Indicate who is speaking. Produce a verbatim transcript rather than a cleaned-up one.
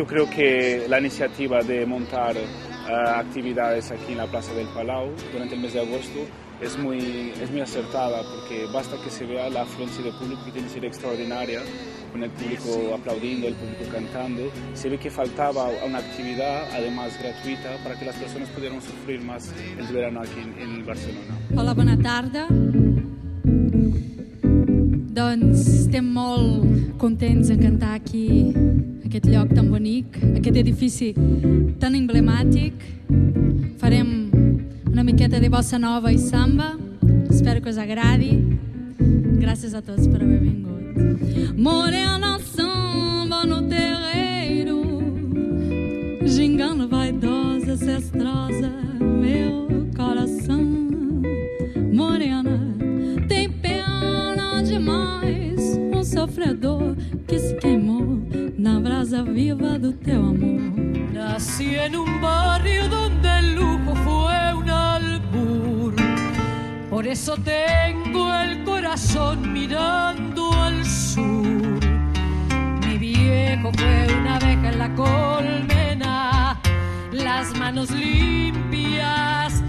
Speaker 1: yo creo que la iniciativa de montar uh, actividades aquí en la Plaza del Palau durante el mes de agosto es muy, es muy acertada, porque basta que se vea la afluencia de público, que tiene que ser extraordinaria, con el público aplaudiendo, el público cantando. Se ve que faltaba una actividad, además gratuita, para que las personas pudieran sufrir más el verano aquí en, en Barcelona.
Speaker 2: Hola, bona tarda. Doncs estem molt contents de cantar aquí, aquest lloc tan bonic, aquest edifici tan emblemàtic. Farem una miqueta de bossa nova i samba. Espero que us agradi. Gràcies a tots per haver vingut. Morena samba no terreiro, gingando vaidosa, ancestrosa, meu coração. Morena, tem pena demais, um sofredor que se queimou na brasa viva do teu amor.
Speaker 3: Nací en un barrio donde el lujo fue un albur, por eso tengo el corazón mirando al sur. Mi viejo fue una abeja en la colmena, las manos limpias